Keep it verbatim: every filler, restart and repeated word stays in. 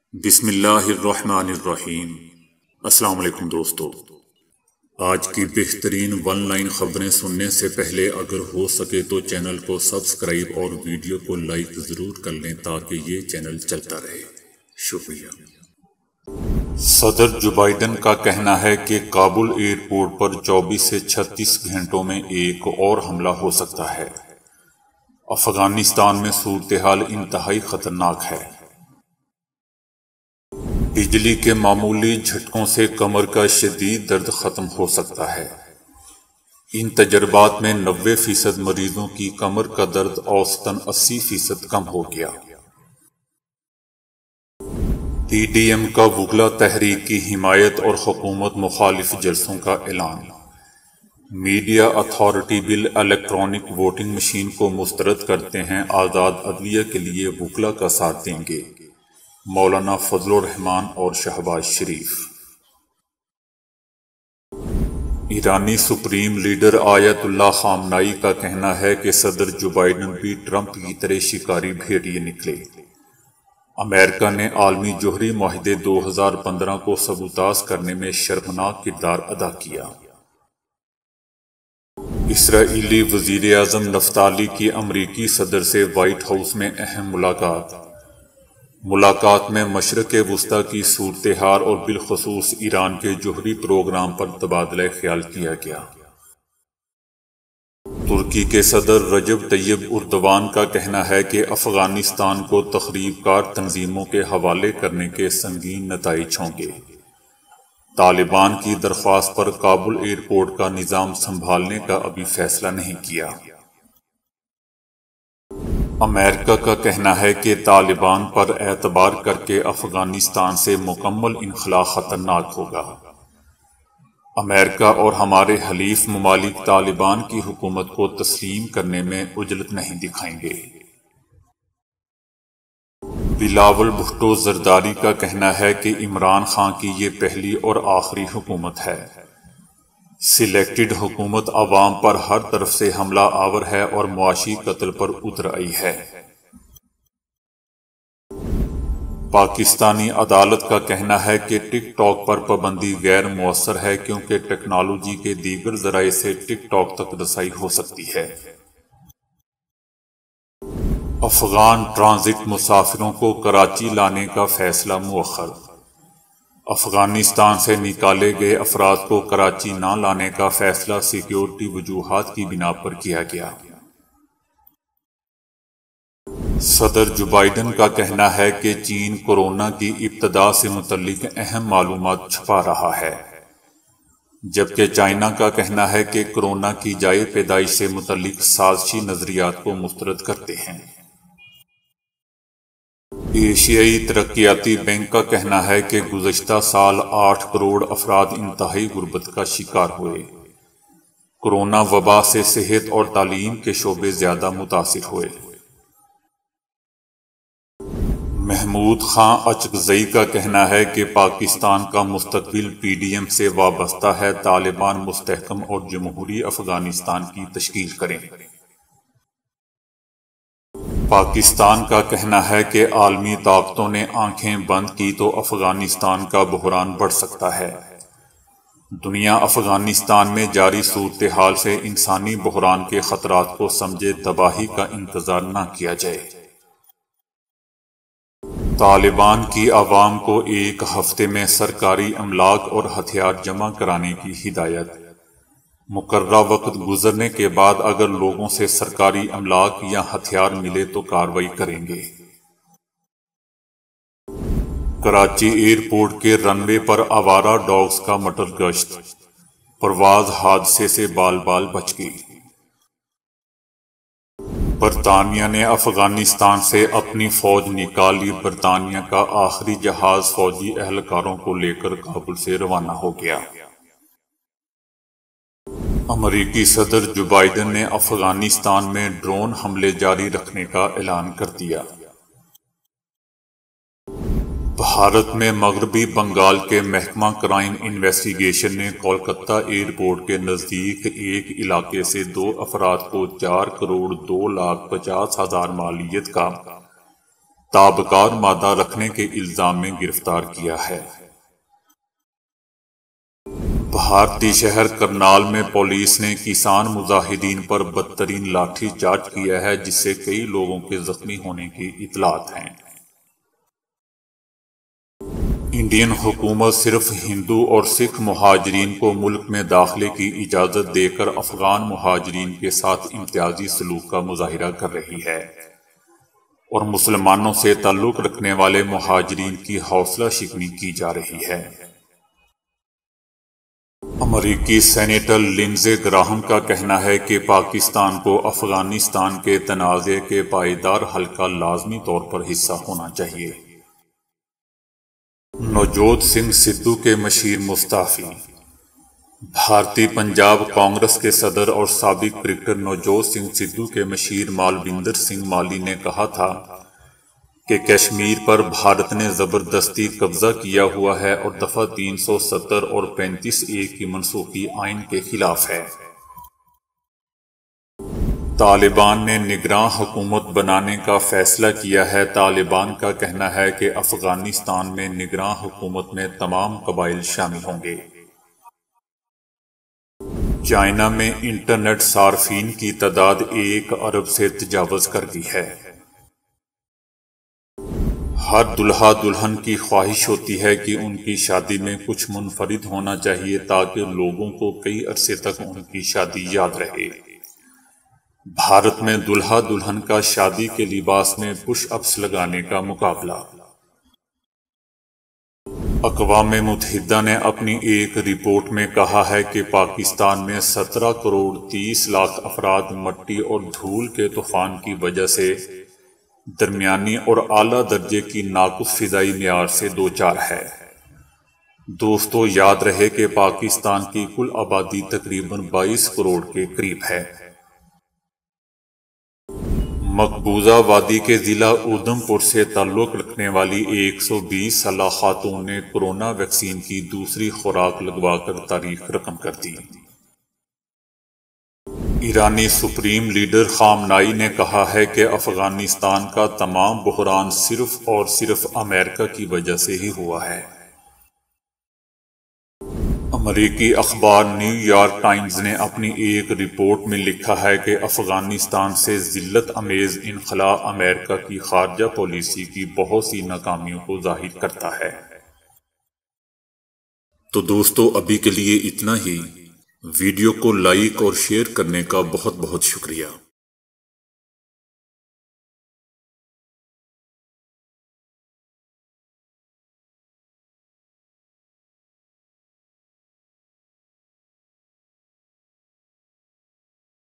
بسم اللہ الرحمن الرحیم۔ السلام علیکم دوستو، آج کی بہترین ون لائن خبریں سننے سے پہلے اگر ہو سکے تو چینل کو سبسکرائب اور ویڈیو کو لائک ضرور کر لیں تاکہ یہ چینل چلتا رہے۔ شکریہ۔ صدر جو بائیڈن کا کہنا ہے کہ کابل ایئرپورٹ پر چوبیس سے چھتیس گھنٹوں میں ایک اور حملہ ہو سکتا ہے۔ افغانستان میں صورتحال انتہائی خطرناک ہے۔ بجلی کے معمولی جھٹکوں سے کمر کا شدید درد ختم ہو سکتا ہے۔ ان تجربات میں نوے فیصد مریضوں کی کمر کا درد اوسطاً اسی فیصد کم ہو گیا۔ پی ڈی ایم کا وکلا تحریک کی حمایت اور حکومت مخالف جلسوں کا اعلان۔ Media authority bill electronic voting machine کو مسترد کرتے ہیں، آزاد عدلیہ کے لیے وکلا کا ساتھ دیں گے۔ مولانا فضل الرحمان اور شہباز شریف۔ ایرانی سپریم لیڈر آیت اللہ خامنائی کا کہنا ہے کہ صدر جو بائیڈن بھی ٹرمپ کی طرح شکاری بھیڑیے نکلے۔ امریکہ نے عالمی جوہری معاہدے دو ہزار پندرہ کو سبوتاژ کرنے میں شرمناک کردار ادا کیا۔ اسرائیلی وزیر اعظم نفتالی کی امریکی صدر سے وائٹ ہاؤس میں اہم ملاقات۔ ملاقات میں مشرق وسطیٰ کی صورتحال اور بالخصوص ایران کے جوہری پروگرام پر تبادلہ خیال کیا گیا۔ ترکی کے صدر رجب طیب اردوان کا کہنا ہے کہ افغانستان کو تخریب کار تنظیموں کے حوالے کرنے کے سنگین نتائج ہوں گے۔ طالبان کی درخواست پر کابل ایئرپورٹ کا نظام سنبھالنے کا ابھی فیصلہ نہیں کیا۔ امریکہ کا کہنا ہے کہ طالبان پر اعتبار کر کے افغانستان سے مکمل انخلا خطرناک ہوگا۔ امریکہ اور ہمارے حلیف ممالک طالبان کی حکومت کو تسلیم کرنے میں عجلت نہیں دکھائیں گے۔ بلاول بھٹو زرداری کا کہنا ہے کہ عمران خان کی یہ پہلی اور آخری حکومت ہے۔ سلیکٹڈ حکومت عوام پر ہر طرف سے حملہ آور ہے اور معاشی قتل پر اتر آئی ہے۔ پاکستانی عدالت کا کہنا ہے کہ ٹک ٹاک پر پابندی غیر مؤثر ہے کیونکہ ٹیکنالوجی کے دیگر ذرائع سے ٹک ٹاک تک رسائی ہو سکتی ہے۔ افغان ٹرانزٹ مسافروں کو کراچی لانے کا فیصلہ مؤخر۔ افغانستان سے نکالے گئے افراد کو کراچی نہ لانے کا فیصلہ سیکیورٹی وجوہات کی بنا پر کیا گیا۔ صدر جو بائیڈن کا کہنا ہے کہ چین کورونا کی ابتدا سے متعلق اہم معلومات چھپا رہا ہے، جبکہ چائنا کا کہنا ہے کہ کورونا کی جائے پیدائش سے متعلق سازشی نظریات کو مسترد کرتے ہیں۔ ایشیائی ترقیاتی بینک کا کہنا ہے کہ گزشتہ سال آٹھ کروڑ افراد انتہائی غربت کا شکار ہوئے۔ کورونا وبا سے صحت اور تعلیم کے شعبے زیادہ متاثر ہوئے۔ محمود خان اچکزئی کا کہنا ہے کہ پاکستان کا مستقبل پی ڈی ایم سے وابستہ ہے، طالبان مستحکم اور جمہوری افغانستان کی تشکیل کریں۔ پاکستان کا کہنا ہے کہ عالمی طاقتوں نے آنکھیں بند کی تو افغانستان کا بحران بڑھ سکتا ہے۔ دنیا افغانستان میں جاری صورتحال سے انسانی بحران کے خطرات کو سمجھے، تباہی کا انتظار نہ کیا جائے۔ طالبان کی عوام کو ایک ہفتے میں سرکاری املاک اور ہتھیار جمع کرانے کی ہدایت۔ مقررہ وقت گزرنے کے بعد اگر لوگوں سے سرکاری املاک یا ہتھیار ملے تو کارروائی کریں گے۔ کراچی ایئرپورٹ کے رن وے پر آوارہ ڈاگز کا مٹر گشت، پرواز حادثے سے بال بال بچ گئی۔ برطانیہ نے افغانستان سے اپنی فوج نکال لی، برطانیہ کا آخری جہاز فوجی اہلکاروں کو لے کر کابل سے روانہ ہو گیا۔ امریکی صدر جو بائیڈن نے افغانستان میں ڈرون حملے جاری رکھنے کا اعلان کر دیا۔ بھارت میں مغربی بنگال کے محکمہ کرائم انویسٹیگیشن نے کولکتہ ایئرپورٹ کے نزدیک ایک علاقے سے دو افراد کو چار کروڑ دو لاکھ پچاس ہزار مالیت کا تابکار مادہ رکھنے کے الزام میں گرفتار کیا ہے۔ بھارتی شہر کرنال میں پولیس نے کسان مظاہرین پر بدترین لاٹھی چارج کیا ہے، جس سے کئی لوگوں کے زخمی ہونے کی اطلاعات ہیں۔ انڈین حکومت صرف ہندو اور سکھ مہاجرین کو ملک میں داخلے کی اجازت دے کر افغان مہاجرین کے ساتھ امتیازی سلوک کا مظاہرہ کر رہی ہے اور مسلمانوں سے تعلق رکھنے والے مہاجرین کی حوصلہ شکنی کی جا رہی ہے۔ امریکی سینیٹر لنزے گراہم کا کہنا ہے کہ پاکستان کو افغانستان کے تنازع کے پائیدار حل کا لازمی طور پر حصہ ہونا چاہیے۔ نوجوت سنگھ سدھو کے مشیر مستعفی۔ بھارتی پنجاب کانگریس کے صدر اور سابق کرکٹر نوجوت سنگھ سدھو کے مشیر مالوندر سنگھ مالی نے کہا تھا کہ کشمیر پر بھارت نے زبردستی قبضہ کیا ہوا ہے اور دفعہ تین سو ستر اور پینتیس اے کی منسوخی آئین کے خلاف ہے۔ طالبان نے نگراں حکومت بنانے کا فیصلہ کیا ہے۔ طالبان کا کہنا ہے کہ افغانستان میں نگراں حکومت میں تمام قبائل شامل ہوں گے۔ چائنا میں انٹرنیٹ صارفین کی تعداد ایک ارب سے تجاوز کر گئی ہے۔ ہر دلہا دلہن کی خواہش ہوتی ہے کہ ان کی شادی میں کچھ منفرد ہونا چاہیے تاکہ لوگوں کو کئی عرصے تک ان کی شادی یاد رہے۔ بھارت میں دلہا دلہن کا شادی کے لباس میں پش اپس لگانے کا مقابلہ۔ اقوام متحدہ نے اپنی ایک رپورٹ میں کہا ہے کہ پاکستان میں سترہ کروڑ تیس لاکھ افراد مٹی اور دھول کے طوفان کی وجہ سے درمیانی اور اعلیٰ درجے کی ناقص فضائی معیار سے دوچار ہے۔ دوستو، یاد رہے کہ پاکستان کی کل آبادی تقریباً بائیس کروڑ کے قریب ہے۔ مقبوضہ وادی کے ضلع اودھم پور سے تعلق رکھنے والی ایک سو بیس سالہ خاتون نے کورونا ویکسین کی دوسری خوراک لگوا کر تاریخ رقم کر دی۔ ایرانی سپریم لیڈر خامنائی نے کہا ہے کہ افغانستان کا تمام بحران صرف اور صرف امریکہ کی وجہ سے ہی ہوا ہے۔ امریکی اخبار نیو یارک ٹائمز نے اپنی ایک رپورٹ میں لکھا ہے کہ افغانستان سے ذلت امیز انخلاء امریکہ کی خارجہ پالیسی کی بہت سی ناکامیوں کو ظاہر کرتا ہے۔ تو دوستو، ابھی کے لیے اتنا ہی۔ ویڈیو کو لائک اور شیئر کرنے کا بہت بہت شکریہ۔